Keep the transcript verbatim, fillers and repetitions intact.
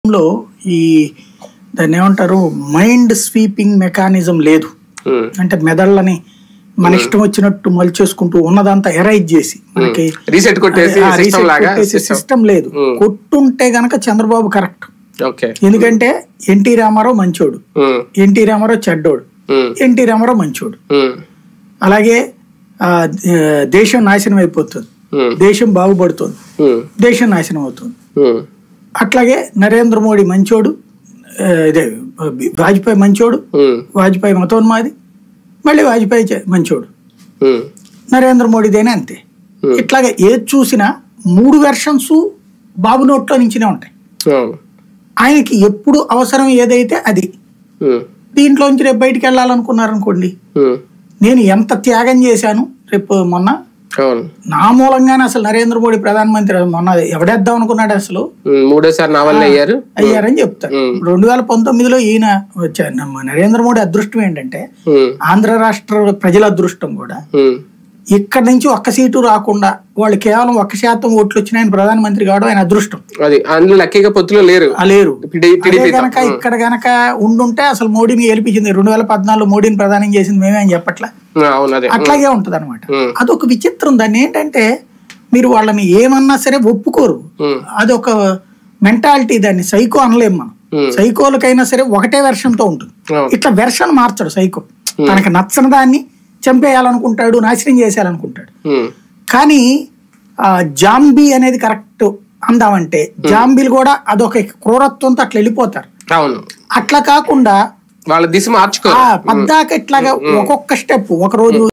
లో ఈ దాన్ని ఏమంటారు మైండ్ స్వీపింగ్ మెకానిజం లేదు. అంటే మెదళ్ళని మన ఇష్టం వచ్చినట్టు మలిచేసుకుంటూ ఉన్నదంతా ఎరైజ్ చేసి మనకి రీసెట్ కొట్టేసి సిస్టమ్ లేదు. కొట్టుంటే గనక చంద్రబాబు కరెక్ట్. ఎందుకంటే ఎన్టీ రామారావు మంచోడు, ఎన్టీ రామారావు చెడ్డోడు, ఎన్టీ రామారావు మంచోడు. అలాగే ఆ దేశం నాశనం అయిపోతుంది, దేశం బాగుపడుతుంది, దేశం నాశనం అవుతుంది. అట్లాగే నరేంద్ర మోడీ మంచోడు, ఇదే వాజ్పేయి మంచోడు, వాజ్పేయి మతోన్మాది, మళ్ళీ వాజ్పేయి మంచోడు, నరేంద్ర మోడీదేనే అంతే. ఇట్లాగే ఏది చూసినా మూడు వెర్షన్స్ బాబు నోట్లో నుంచినే ఉంటాయి. ఆయనకి ఎప్పుడు అవసరం ఏదైతే అది. దీంట్లోంచి రేపు బయటికి వెళ్ళాలనుకున్నారనుకోండి, నేను ఎంత త్యాగం చేశాను రేపు మొన్న నా మూలంగానే అసలు నరేంద్ర మోడీ ప్రధానమంత్రి మొన్న ఎవడేద్దాం అనుకున్నాడు, అసలు మూడోసారి నా వల్ల అయ్యారు అయ్యారని చెప్తారు. రెండు వేల పంతొమ్మిదిలో ఈయన వచ్చారు. నరేంద్ర మోడీ అదృష్టం ఏంటంటే ఆంధ్ర రాష్ట్ర ప్రజల అదృష్టం కూడా ఇక్కడ నుంచి ఒక్క సీటు రాకుండా వాళ్ళు కేవలం ఒక్క శాతం ఓట్లు వచ్చిన ఆయన ప్రధానమంత్రి కావడం ఆయన అదృష్టం. అది అందులో లక్కీగా పొత్తులో లేరు లేరు గనక ఇక్కడ గనక ఉండుంటే అసలు మోడీని గెలిపించింది. రెండు వేల పద్నాలుగులో మోడీని ప్రధానం చేసింది మేమే అని చెప్పట్లా, అట్లాగే ఉంటది అనమాట. అదొక విచిత్రం. దాన్ని ఏంటంటే మీరు వాళ్ళని ఏమన్నా సరే ఒప్పుకోరు. అదొక మెంటాలిటీ. దాన్ని సైకో అనలేం మనం. సైకోలకైనా సరే ఒకటే వెర్షన్ తో ఉంటుంది. ఇట్లా వెర్షన్ మార్చడు సైకో. తనకు నచ్చని దాన్ని చంపేయాలనుకుంటాడు, నాశనం చేసేయాలనుకుంటాడు. కానీ ఆ జాంబీ అనేది కరెక్ట్ అందామంటే జాంబీలు కూడా అదొక క్రూరత్వంతో అట్లా వెళ్ళిపోతారు. అట్లా కాకుండా వాళ్ళ దిశ మార్చుకో పద్దాక ఇట్లాగా ఒక్కొక్క స్టెప్ ఒక రోజు